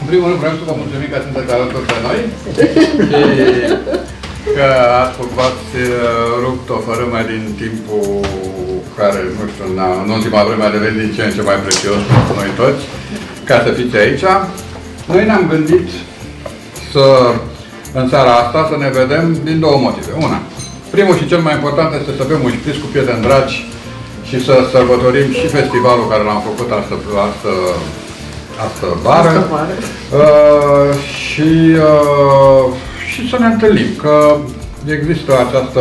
În primul rând vreau să vă mulțumim că sunteți alături de noi și că v-ați rupt o fărâmă din timpul care, nu știu, în ultima vreme a devenit din ce în ce mai prețios pentru noi toți, ca să fiți aici. Noi ne-am gândit în seara asta să ne vedem din două motive. Una, primul și cel mai important este să bem un șpriț cu prieteni dragi și să sărbătorim și festivalul care l-am făcut astă vară. Și să ne întâlnim, că există această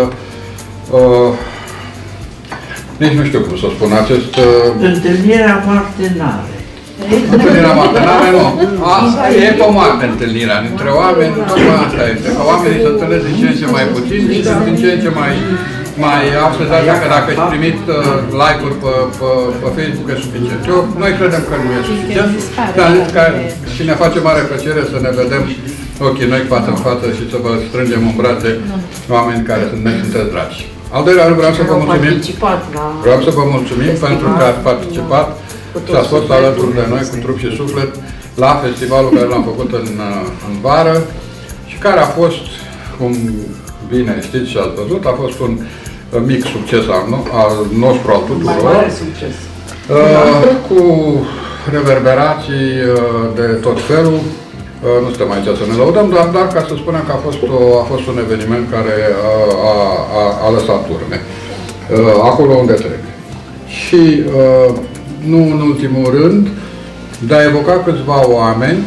nici nu știu cum să spun, întâlnirea martenare. Întâlnirea martenare, nu. E o mare întâlnirea între oameni, tocmai asta este. Că oamenii se întâlnesc din ce în ce mai puțin și din ce în ce mai am senzația că dacă ați primit like-uri pe Facebook e suficient. Noi credem că nu e suficient, dar și ne face mare plăcere să ne vedem ochii noi față în față și să vă strângem în brațe oameni care sunteți dragi. Al doilea rând vreau să vă mulțumim. Vreau să vă mulțumim pentru că ați participat și ați fost alături de noi cu trup și suflet la festivalul care l-am făcut în vară și care a fost, cum bine știți și ați văzut, a fost un mic succes al nostru, al tuturor. Mare succes. Cu reverberații de tot felul. Nu suntem aici să ne lăudăm, dar ca să spunem că a fost un eveniment care a lăsat urme acolo unde trebuie. Și nu în ultimul rând, de a evoca câțiva oameni,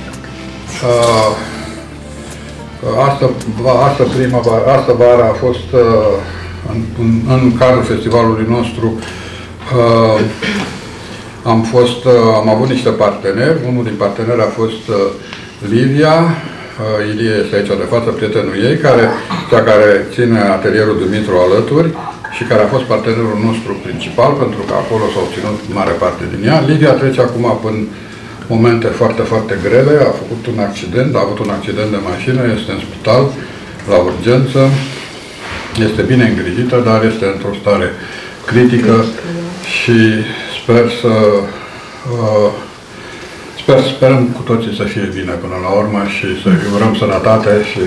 astă vară a fost în cadrul festivalului nostru, am avut niște parteneri. Unul din parteneri a fost Livia, Ilie este aici de față, prietenul ei, cea care ține atelierul Dumitru alături și care a fost partenerul nostru principal, pentru că acolo s-a obținut mare parte din ea. Livia trece acum prin momente foarte, foarte grele, a avut un accident de mașină, este în spital, la urgență, este bine îngrijită, dar este într-o stare critică și sperăm cu toții să fie bine până la urmă și să-i urăm sănătate și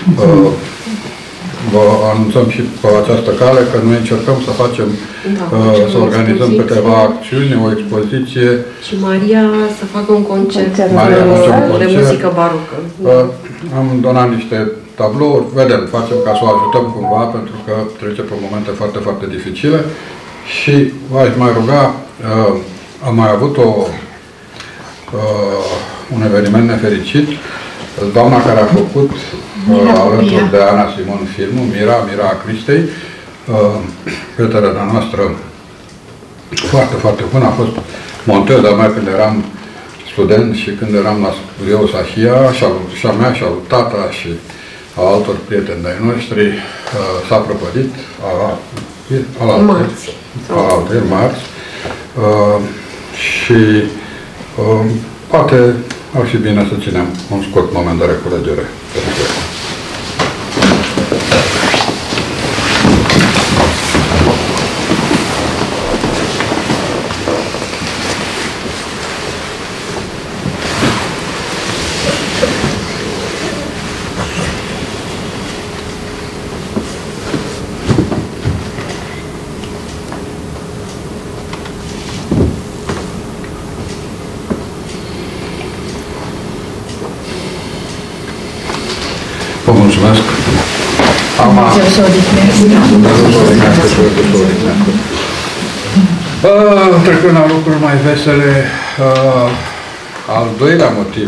vă anunțăm și pe această cale că noi încercăm să facem, să organizăm câteva acțiuni, o expoziție. Și Maria să facă un concert de muzică barocă. Am donat niște tablouri, vedem, facem ca să o ajutăm cumva, pentru că trece pe momente foarte, foarte dificile. Și v-aș mai ruga, am mai avut un eveniment nefericit. Doamna care a făcut alături de Ana Simon filmul, Mira Cristei, prietena noastră foarte, foarte bună, a fost monteză mea când eram student și când eram la studioul Sahia, și a mea și a lui tata și a altor prieteni de-ai noștri, s-a prăpădit marți. Și poate ar fi bine să ținem un scurt moment de reculegere. Vă mulțumesc. Trecând la lucruri mai vesele, al doilea motiv,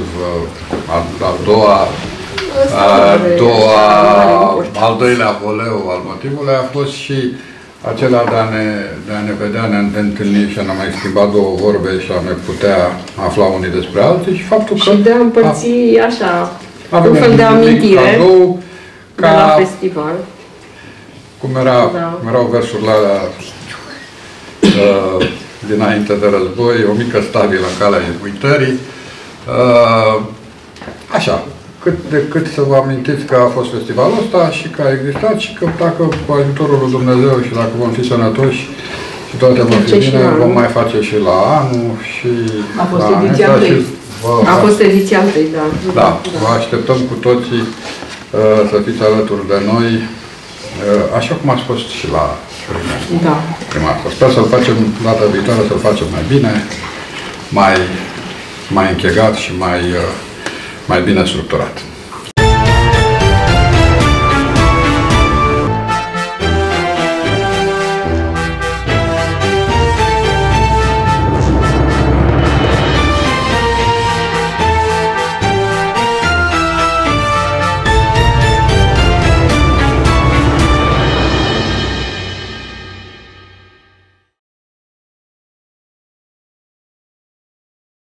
al doilea voleu al motivului a fost și acela de a ne vedea, ne întâlni și a ne mai schimba două vorbe și a ne putea afla unii despre alții și faptul că... Și de a împărți așa un fel de amintire de la festival. Cum erau versurile alea dinainte de război, o mică stabilă în calea uitării. Așa, cât de cât să vă amintiți că a fost festivalul ăsta și că a existat și că dacă cu ajutorul lui Dumnezeu și dacă vom fi sănătoși și toate vor fi bine, vom mai face și la anul și a fost ediția 3. A fost ediția întâi, da. Da, vă așteptăm cu toții să fiți alături de noi, așa cum ați fost și la prima dată. Sper să-l facem data viitoare, să-l facem mai bine, mai închegat și mai bine structurat.